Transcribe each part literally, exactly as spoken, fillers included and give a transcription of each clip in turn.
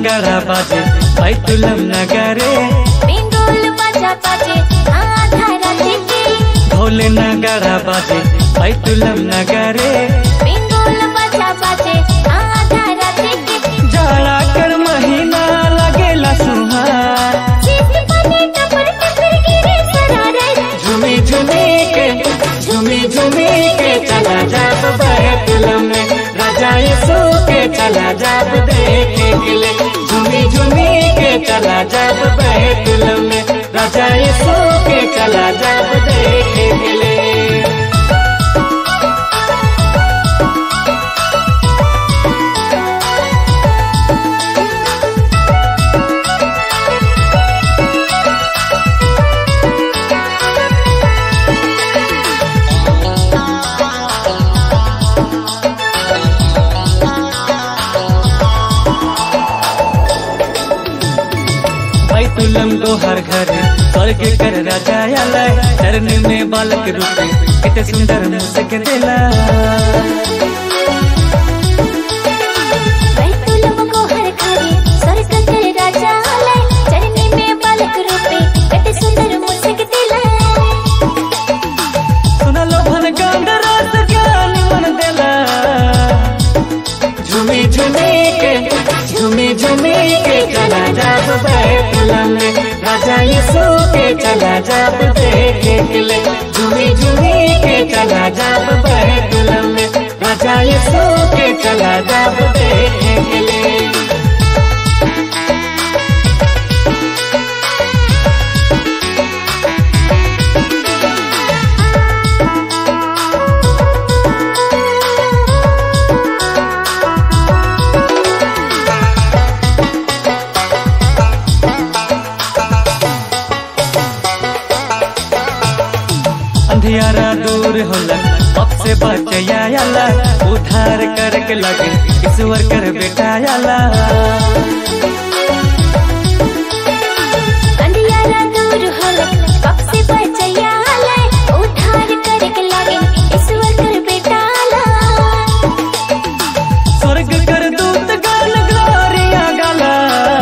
नगाड़ा बाजे बैतुलम नगरे, बेंगोल बाजा बाजे आधा रात के, ढोल नगाड़ा बाजे बैतुलम नगरे, बेंगोल बाजा बाजे आधा रात के। जाड़ा कर महीना लगेला सुहार, चीत बने टपर टपर गिरे सरारे, झूमी झूमी के झूमी झूमी के चला जाब बैतुलम में, राजा यीशु के चला जाब देखे के लिए। झूमी झूमी के चला जाब बैतुलम में, राजा यीशु के चला जाब देखे के लिए। बैतुलम को हर घर स्वर्ग कर राजा आला, चरण में बालक रूपे कितने सुंदर मुस्क देला। बैतुलम को हर घर स्वर्ग कर राजा आला, चरण में बालक रूपे कितने सुंदर मुस्क देला। सुना लो भन गांड रस ज्ञान मन देला, झूमी झूमी के झूमी झूमी के चला जाब बैतुलम में, राजा यीशु के चला जाब देखे के लिए। झूमी झूमी के चला जाब बैतुलम में, राजा यीशु के चला जाब देखे के लिए। अंधियारा दूर होला पाप से बचया आला, उद्धार करके लगे ईश्वर कर बेटा आला। अंधियारा दूर होला पाप से बचया आला, उद्धार करके लगे ईश्वर कर बेटा आला। स्वर्ग कर दूत गान ग्लोरिया गाला,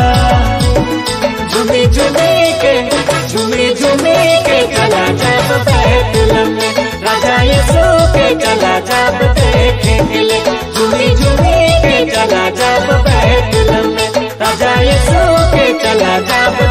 झूमी झूमी के झूमी झूमी के चला जाब बैतुलम में, राजा यीशु के चला जाब देखे के लिए। झूमी झूमी के चला जाब बैतुलम में, राजा यीशु के चला जाब